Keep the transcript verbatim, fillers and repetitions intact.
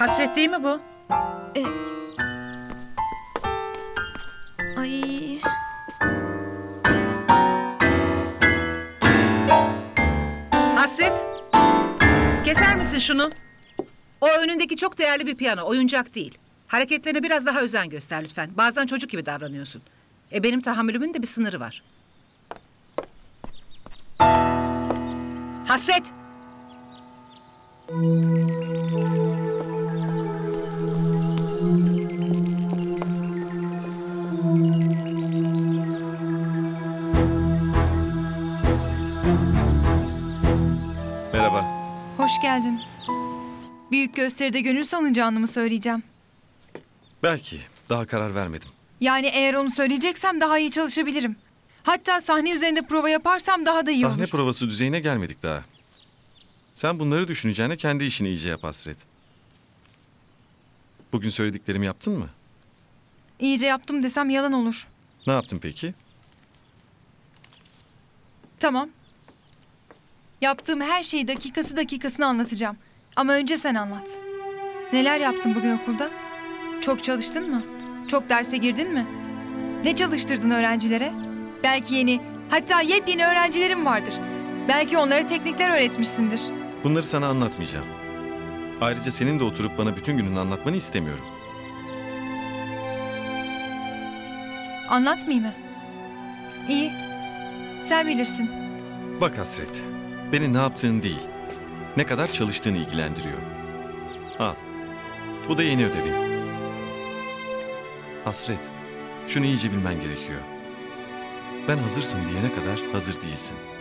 Hasret değil mi bu? E... Ay. Hasret. Keser misin şunu? O önündeki çok değerli bir piyano, oyuncak değil. Hareketlerine biraz daha özen göster lütfen. Bazen çocuk gibi davranıyorsun. E benim tahammülümün de bir sınırı var. Hasret! Merhaba. Hoş geldin. Büyük gösteride gönül salınacağını mı söyleyeceğim? Belki. Daha karar vermedim. Yani eğer onu söyleyeceksem daha iyi çalışabilirim. Hatta sahne üzerinde prova yaparsam daha da iyi Sahne olur. provası düzeyine gelmedik daha. Sen bunları düşüneceğine kendi işini iyice yap Hasret. Bugün söylediklerimi yaptın mı? İyice yaptım desem yalan olur. Ne yaptın peki? Tamam. Yaptığım her şeyi dakikası dakikasına anlatacağım. Ama önce sen anlat. Neler yaptın bugün okulda? Çok çalıştın mı? Çok derse girdin mi? Ne çalıştırdın öğrencilere? Belki yeni, hatta yepyeni öğrencilerim vardır. Belki onlara teknikler öğretmişsindir. Bunları sana anlatmayacağım. Ayrıca senin de oturup bana bütün gününü anlatmanı istemiyorum. Anlatmayayım mı? İyi. Sen bilirsin. Bak Hasret, beni ne yaptığın değil, ne kadar çalıştığını ilgilendiriyor. Al, bu da yeni ödevin. Hasret, şunu iyice bilmen gerekiyor. Ben hazırsın diyene kadar hazır değilsin.